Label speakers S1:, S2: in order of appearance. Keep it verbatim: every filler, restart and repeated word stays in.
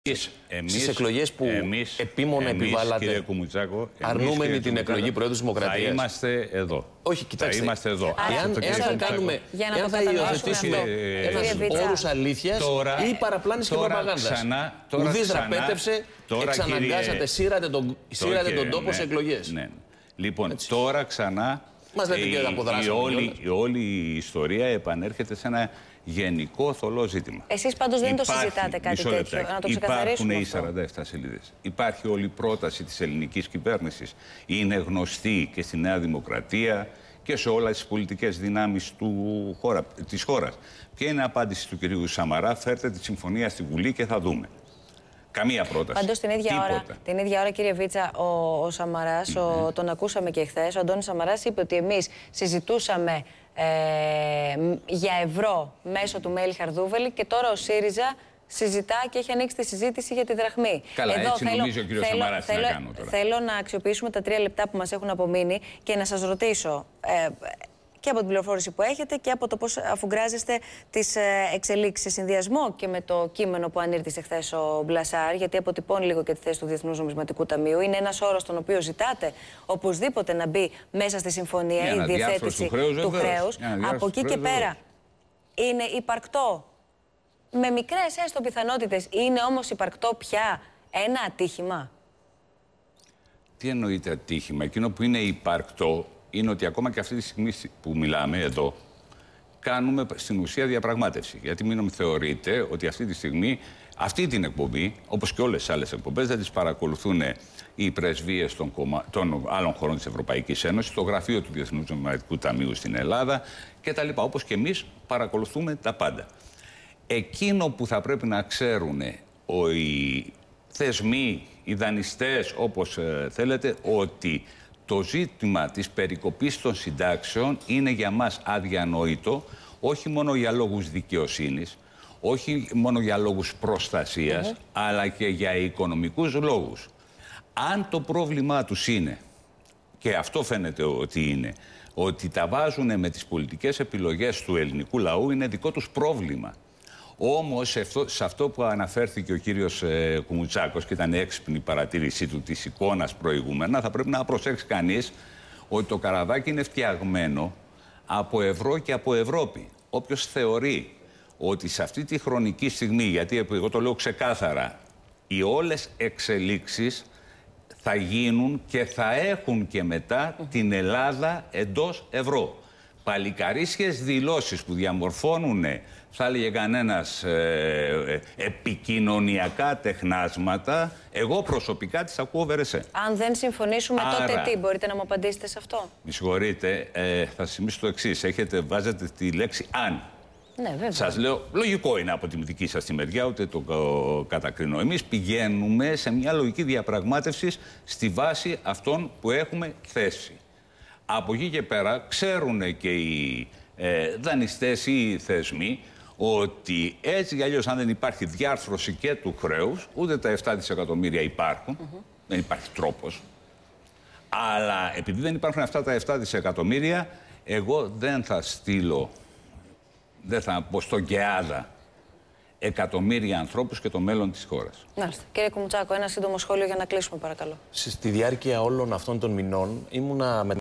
S1: Στις εκλογές που
S2: εμείς,
S1: επίμονα
S2: εμείς,
S1: επιβάλλατε,
S2: κύριε Κουμουτσάκο,
S1: αρνούμενοι
S2: εμείς,
S1: την εκλογή Προέδρου της Δημοκρατίας.
S2: Θα είμαστε εδώ.
S1: Όχι, κοιτάξτε.
S2: Θα είμαστε εδώ.
S1: Εάν, εάν θα κάνουμε, εάν θα υιοθετήσουμε ένας όρους αλήθειας τώρα, ή παραπλάνηση και προπαγάνδας. Ουδής δραπέτευσε, εξαναγκάσατε, σύρατε τον, σύρατε τον τόπο
S2: ναι,
S1: σε εκλογές.
S2: Ναι. Λοιπόν, έτσι. τώρα ξανά
S1: Μας λέτε
S2: η,
S1: και
S2: η, όλη, η όλη η ιστορία επανέρχεται σε ένα γενικό θολό ζήτημα.
S3: Εσείς πάντως δεν
S2: Υπάρχει,
S3: το συζητάτε κάτι τέτοιο, να το ξεκαθαρίσουμε.
S2: Υπάρχουν οι σαράντα επτά σελίδες. Υπάρχει όλη η πρόταση της ελληνικής κυβέρνησης. Είναι γνωστή και στη Νέα Δημοκρατία και σε όλες τις πολιτικές δυνάμεις του χώρα, της χώρας. Ποια είναι η απάντηση του κυρίου Σαμαρά? Φέρτε τη συμφωνία στη Βουλή και θα δούμε. Καμία πρόταση.
S3: Πάντως την ίδια, ώρα, την ίδια ώρα, κύριε Βίτσα, ο, ο Σαμαράς, mm-hmm. ο, τον ακούσαμε και χθες, ο Αντώνης Σαμαράς είπε ότι εμείς συζητούσαμε ε, για ευρώ μέσω του Μέλη Χαρδούβελη και τώρα ο ΣΥΡΙΖΑ συζητά και έχει ανοίξει τη συζήτηση για τη δραχμή.
S2: Καλά,
S3: Εδώ
S2: έτσι
S3: θέλω,
S2: νομίζω ο κύριος
S3: θέλω,
S2: Σαμαράς
S3: θέλω,
S2: να κάνω τώρα.
S3: Θέλω να αξιοποιήσουμε τα τρία λεπτά που μας έχουν απομείνει και να σας ρωτήσω... Ε, και από την πληροφόρηση που έχετε και από το πώς αφουγκράζεστε τις εξελίξεις σε συνδυασμό και με το κείμενο που ανήρτησε χθες ο Μπλασάρ, γιατί αποτυπώνει λίγο και τη θέση του Διεθνούς Νομισματικού Ταμείου. Είναι ένας όρος τον οποίο ζητάτε οπωσδήποτε να μπει μέσα στη συμφωνία η διαθέτηση του χρέους. Του χρέους. Από εκεί και πέρα είναι υπαρκτό, με μικρές έστω πιθανότητες, είναι όμως υπαρκτό πια ένα ατύχημα?
S2: Τι εννοείται ατύχημα? Εκείνο που είναι υπαρκτό είναι ότι ακόμα και αυτή τη στιγμή που μιλάμε εδώ, κάνουμε στην ουσία διαπραγμάτευση. Γιατί μην θεωρείτε ότι αυτή τη στιγμή, αυτή την εκπομπή, όπως και όλες τις άλλες εκπομπές, δεν τις παρακολουθούν οι πρεσβείες των, κομμα... των άλλων χωρών της Ευρωπαϊκής Ένωσης, το γραφείο του Διεθνούς Νομισματικού Ταμείου στην Ελλάδα κτλ. Όπως και εμείς παρακολουθούμε τα πάντα. Εκείνο που θα πρέπει να ξέρουν οι θεσμοί, οι δανειστές, όπως θέλετε, ότι το ζήτημα της περικοπής των συντάξεων είναι για μας αδιανόητο, όχι μόνο για λόγους δικαιοσύνης, όχι μόνο για λόγους προστασίας, mm-hmm. αλλά και για οικονομικούς λόγους. Αν το πρόβλημά τους είναι, και αυτό φαίνεται ότι είναι, ότι τα βάζουν με τις πολιτικές επιλογές του ελληνικού λαού, είναι δικό τους πρόβλημα. Όμως, σε αυτό, σε αυτό που αναφέρθηκε ο κύριος ε, Κουμουτσάκος και ήταν έξυπνη η παρατήρησή του της εικόνας προηγούμενα, θα πρέπει να προσέξει κανείς ότι το καραβάκι είναι φτιαγμένο από ευρώ και από Ευρώπη. Όποιος θεωρεί ότι σε αυτή τη χρονική στιγμή, γιατί εγώ το λέω ξεκάθαρα, οι όλες εξελίξεις θα γίνουν και θα έχουν και μετά την Ελλάδα εντός ευρώ. Παλικαρίσιες δηλώσεις που διαμορφώνουν, θα έλεγε κανένας, ε, ε, επικοινωνιακά τεχνάσματα, εγώ προσωπικά τις ακούω βερεσέ.
S3: Αν δεν συμφωνήσουμε,
S2: Άρα,
S3: τότε τι, μπορείτε να μου απαντήσετε σε αυτό?
S2: Με συγχωρείτε, ε, θα σημίσω το εξής. Έχετε, βάζετε τη λέξη αν.
S3: Ναι, βέβαια.
S2: Σας λέω, λογικό είναι από τη δική σας τη μεριά, ούτε το ο, κατακρίνω. Εμείς πηγαίνουμε σε μια λογική διαπραγμάτευση στη βάση αυτών που έχουμε θέσει. Από εκεί και πέρα ξέρουν και οι ε, δανειστές ή οι θεσμοί ότι έτσι κι αλλιώς, αν δεν υπάρχει διάρθρωση και του χρέους, ούτε τα επτά δισεκατομμύρια υπάρχουν, mm-hmm. δεν υπάρχει τρόπος. Αλλά επειδή δεν υπάρχουν αυτά τα επτά δισεκατομμύρια, εγώ δεν θα στείλω, δεν θα πω στον ΚΕΑΔΑ εκατομμύρια ανθρώπους και το μέλλον της χώρας.
S3: Μάλιστα. Κύριε Κουμουτσάκο, ένα σύντομο σχόλιο για να κλείσουμε, παρακαλώ.
S1: Στη διάρκεια όλων αυτών των μηνών ήμουνα με